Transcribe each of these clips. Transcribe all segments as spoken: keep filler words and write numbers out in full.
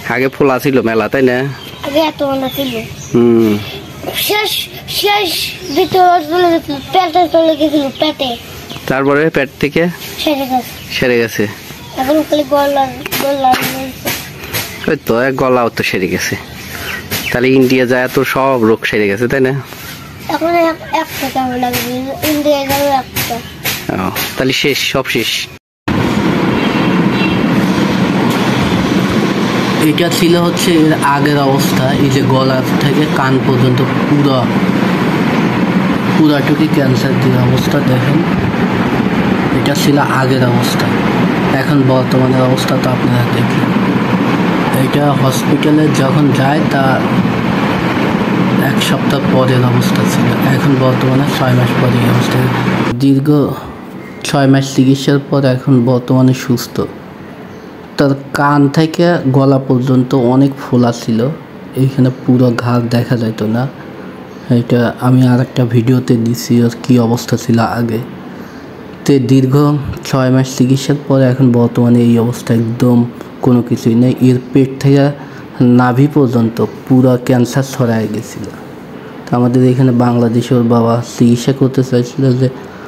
আগে ফোলা ছিল মেলা, তাই না? আগে এত না ছিল। হুম, শেষ শেষ ভিতর চলে গেছিল, পেটে চলে গেছিল, পেটে। তারপরে পেট থেকে সেরে গেছে। সেরে গেছে। এখন খালি গলা গলা ওই তো এক গলাও তো সেরে গেছে। তাহলে ইন্ডিয়া যায় তো সব রোগ সেরে গেছে, তাই না? এখন একটা কেমন লাগবে, ইন্ডিয়া গেল একটা। ও, তাহলে শেষ, সব শেষ। এটা ছিল হচ্ছে এর আগের অবস্থা। এই যে গলা থেকে কান পর্যন্ত পুরো পুরাটুকি ক্যান্সার দিয়ে অবস্থা দেখেন। এটা ছিল আগের অবস্থা। এখন বর্তমানের অবস্থা তো আপনারা দেখলেন। এটা হসপিটালে যখন যায় তা এক সপ্তাহ পরের অবস্থা ছিল, এখন বর্তমানে ছয় মাস পরে এই অবস্থা। দীর্ঘ ছয় মাস চিকিৎসার পর এখন বর্তমানে সুস্থ। তার কান থেকে গলা পর্যন্ত অনেক ফোলা ছিল, এইখানে পুরো ঘাড় দেখা যেত না। এটা আমি আর একটা ভিডিওতে দিছি ওর কী অবস্থা ছিল আগে। তে দীর্ঘ ছয় মাস চিকিৎসার পরে এখন বর্তমানে এই অবস্থা, একদম কোনো কিছুই নেই। এর পেট থেকে নাভি পর্যন্ত পুরো ক্যান্সার ছড়ায় গেছিলো। তো আমাদের এখানে বাংলাদেশে ওর বাবা চিকিৎসা করতে চাইছিল যে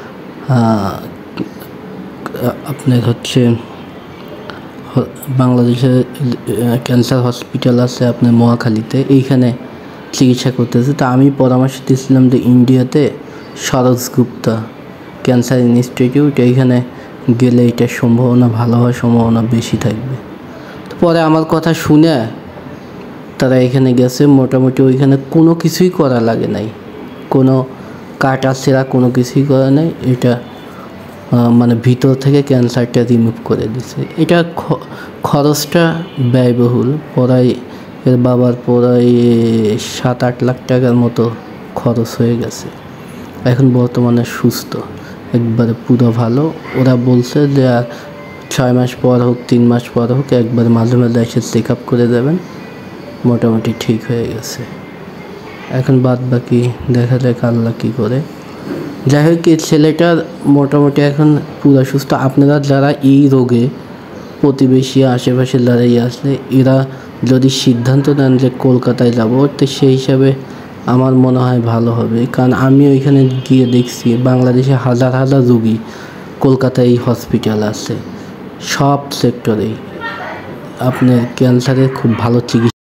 আপনার হচ্ছে বাংলাদেশে ক্যান্সার হসপিটাল আছে আপনার মহাখালীতে, এইখানে চিকিৎসা করতেছে। তা আমি পরামর্শ দিয়েছিলাম যে ইন্ডিয়াতে সরোজ গুপ্তা ক্যান্সার ইনস্টিটিউট, এইখানে গেলে এটার সম্ভাবনা ভালো হওয়ার সম্ভাবনা বেশি থাকবে। তো পরে আমার কথা শুনে তারা এখানে গেছে। মোটামুটি ওইখানে কোনো কিছুই করা লাগে নাই, কোনো কাটা ছেঁড়া কোনো কিছুই করা নাই। এটা মানে ভিতর থেকে ক্যান্সারটা রিমুভ করে দিছে। এটা খরচটা ব্যয়বহুল, প্রায় এর বাবার প্রায় সাত আট লাখ টাকার মতো খরচ হয়ে গেছে। এখন বর্তমানে সুস্থ, একবারে পুরো ভালো। ওরা বলছে যে ছয় মাস পর হোক তিন মাস পর হোক একবার মাঝে মাঝে এসে চেক আপ করে দেবেন, মোটামুটি ঠিক হয়ে গেছে। এখন বাদ বাকি দেখা যাক আল্লাহ কী করে। যাই হোক, এই ছেলেটার মোটামুটি এখন পুরো সুস্থ। আপনারা যারা এই রোগে প্রতিবেশী আশেপাশে যারা আসলে এরা যদি সিদ্ধান্ত নেন যে কলকাতায় যাবো, তো সেই হিসাবে আমার মনে হয় ভালো হবে। কারণ আমি ওইখানে গিয়ে দেখছি বাংলাদেশে হাজার হাজার রোগী কলকাতায় এই হসপিটাল আছে, সব সেক্টরেই আপনার ক্যান্সারের খুব ভালো চিকিৎসা।